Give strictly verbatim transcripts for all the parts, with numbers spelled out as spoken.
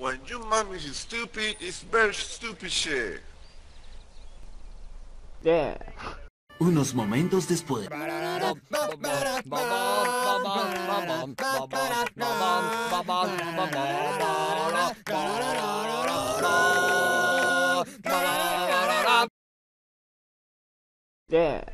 When your mom is stupid, it's very stupid shit. Yeah. Unos momentos después. Yeah.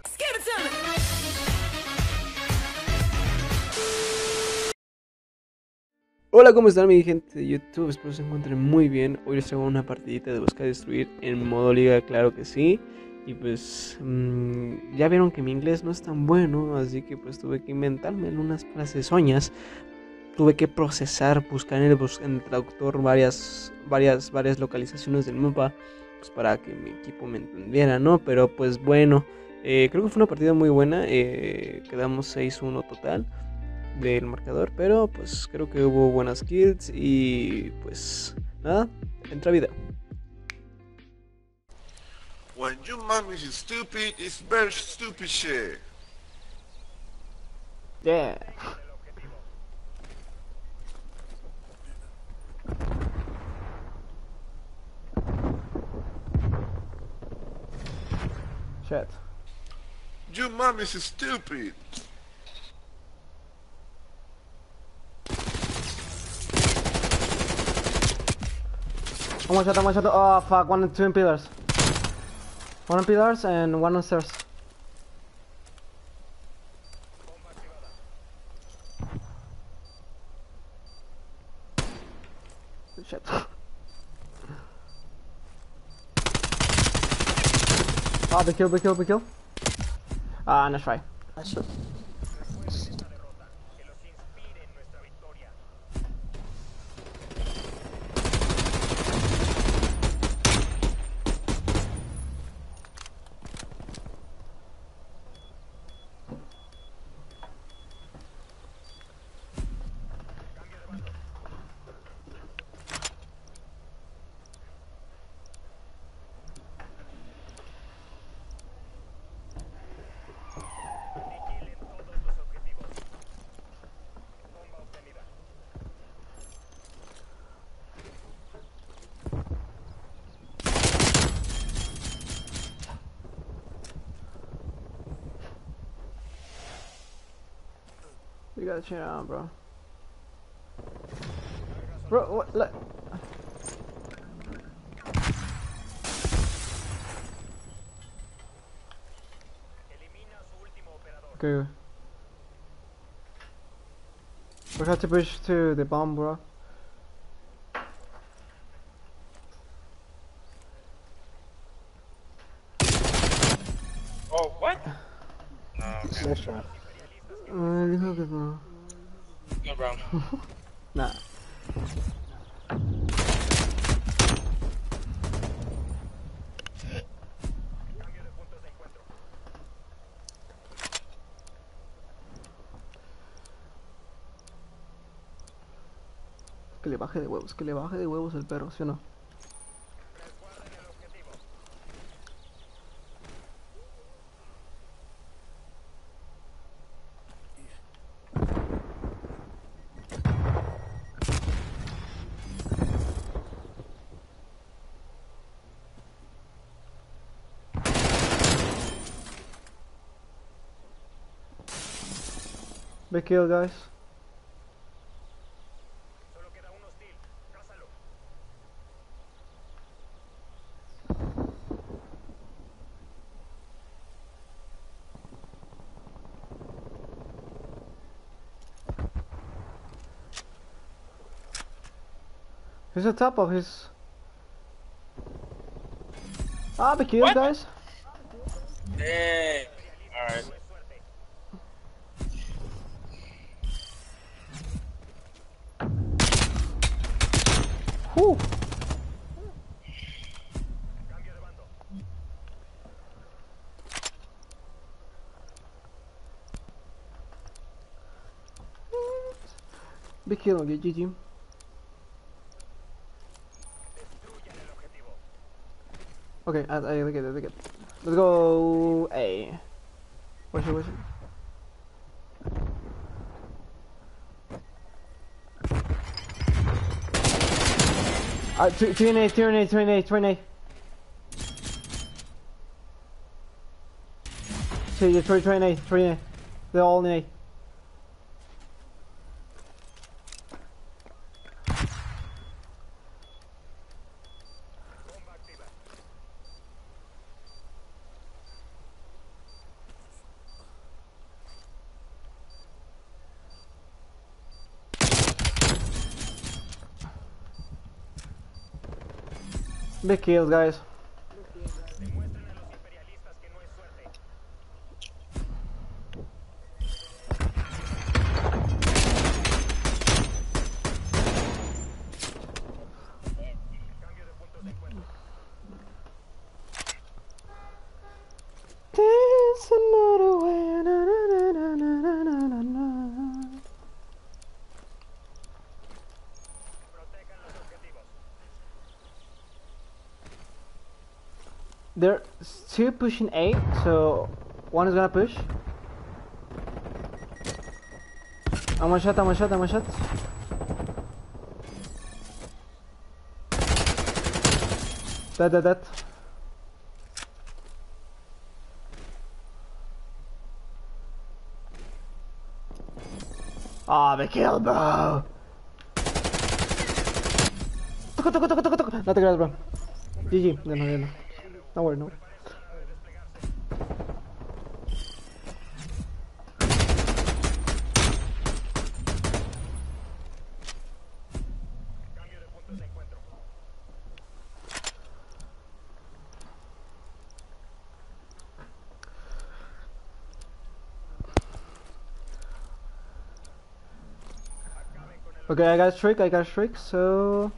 Hola, ¿cómo están mi gente de YouTube? Espero se encuentren muy bien. Hoy les traigo una partidita de buscar destruir en modo liga, claro que sí. Y pues mmm, ya vieron que mi inglés no es tan bueno, así que pues tuve que inventarme unas frasesoñas. Tuve que procesar, buscar en el, bus en el traductor varias, varias, varias localizaciones del mapa, pues para que mi equipo me entendiera, ¿no? Pero pues bueno, eh, creo que fue una partida muy buena. Eh, quedamos seis uno total del marcador, pero pues creo que hubo buenas kills y pues nada, entra video. When your mom is stupid, it's very stupid shit. Yeah. Shit. Your mom is stupid. One shot, one shot. Oh fuck, one and two in pillars. One on pillars and one on stairs. Shit. Ah, big kill, big kill, big kill. Ah, nice try. Nice shot. You gotta chill out, bro. Bro, what? Look. Okay. We have to push to the bomb, bro. Oh, what? No, okay. Nice shot. Uh, dijo que no. No, bro. Nah. Que le baje de huevos, que le baje de huevos el perro, ¿sí o no? Big kill, guys. He's on top of his. Ah, big kill, What? guys. Dang. Alright. Whew. Big kill, G G. Okay, I, I look at it, look at it. Let's go A. Where's it, where's it? Uh, two, two in A, two in A, two in A, two in A. Two, three, three in A, three in A. They're all in A. Big kills, guys. There's another way. Na, na, na, na, na, na, na, na. They're two pushing A, so one is gonna push. I'm one shot, I'm one shot, I'm one shot. Dead, dead, dead. Ah, oh, the kill, bro. Toco, toco, toco, toco, toco. No te creas, bro. G G. No, no, no. No worry, no. Okay, I got a streak, I got a streak, so...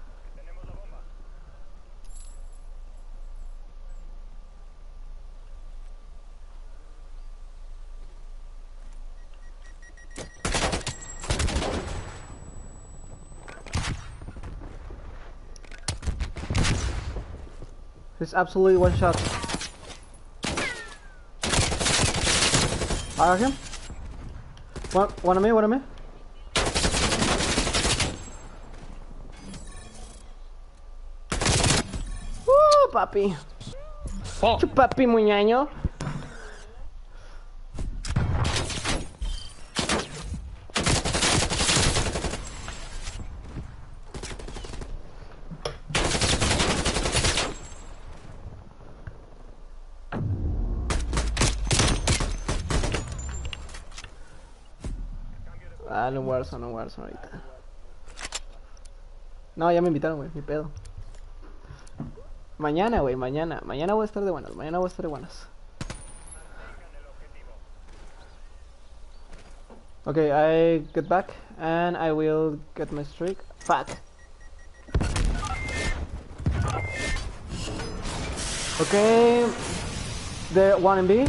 It's absolutely one shot. I got him. One, one on me, one on me. Woo, papi. Oh. Chupapi muñaño. Ah, no Warzone, no Warzone ahorita. No, ya me invitaron, güey, mi pedo. Mañana, güey, mañana. Mañana voy a estar de buenas, mañana voy a estar de buenas. Okay, I get back and I will get my streak. Fuck. Okay, the one in B.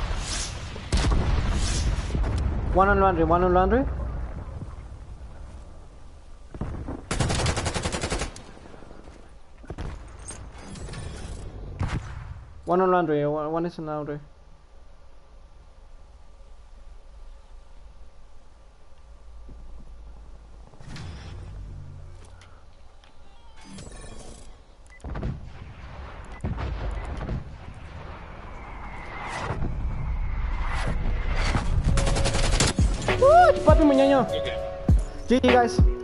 One on laundry, one on laundry. One on laundry, one, one is in laundry. Woo, papi muñeño. G G guys.